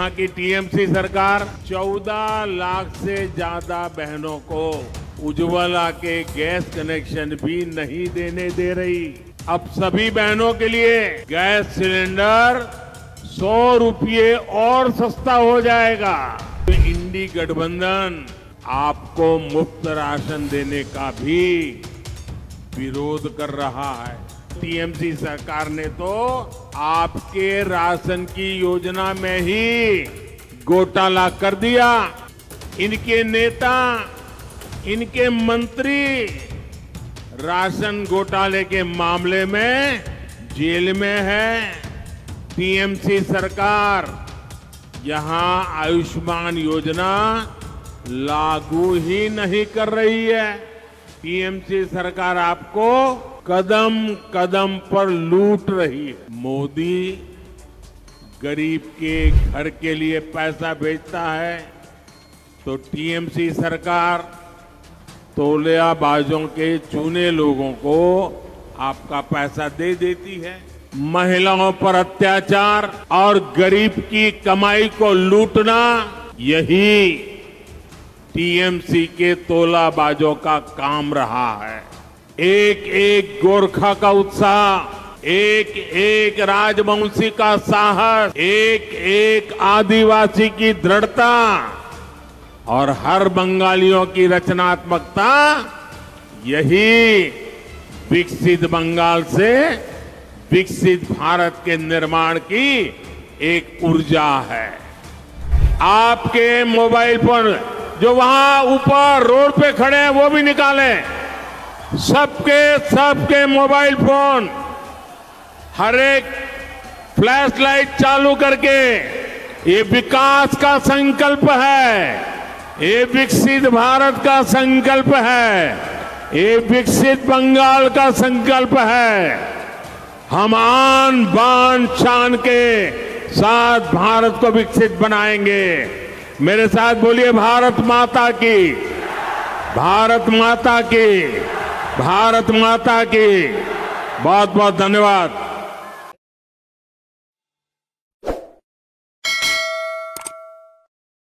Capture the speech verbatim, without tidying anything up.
यहाँ की टीएमसी सरकार चौदह लाख से ज्यादा बहनों को उज्ज्वला के गैस कनेक्शन भी नहीं देने दे रही। अब सभी बहनों के लिए गैस सिलेंडर सौ रुपये और सस्ता हो जाएगा। इंडी गठबंधन आपको मुफ्त राशन देने का भी विरोध कर रहा है। टीएमसी सरकार ने तो आपके राशन की योजना में ही घोटाला कर दिया। इनके नेता, इनके मंत्री राशन घोटाले के मामले में जेल में है। टीएमसी सरकार यहां आयुष्मान योजना लागू ही नहीं कर रही है। टीएमसी सरकार आपको कदम कदम पर लूट रही है। मोदी गरीब के घर के लिए पैसा भेजता है तो टीएमसी सरकार तौलियाबाजों के चुने लोगों को आपका पैसा दे देती है। महिलाओं पर अत्याचार और गरीब की कमाई को लूटना, यही टीएमसी के तौलाबाजों का काम रहा है। एक एक गोरखा का उत्साह, एक एक राजवंशी का साहस, एक एक आदिवासी की दृढ़ता और हर बंगालियों की रचनात्मकता, यही विकसित बंगाल से विकसित भारत के निर्माण की एक ऊर्जा है। आपके मोबाइल फोन जो वहां ऊपर रोड पे खड़े हैं वो भी निकालें। सबके सबके मोबाइल फोन हर एक फ्लैश लाइट चालू करके, ये विकास का संकल्प है, ये विकसित भारत का संकल्प है, ये विकसित बंगाल का संकल्प है। हम आन बान शान के साथ भारत को विकसित बनाएंगे। मेरे साथ बोलिए भारत माता की, भारत माता की, भारत माता की। बहुत बहुत धन्यवाद।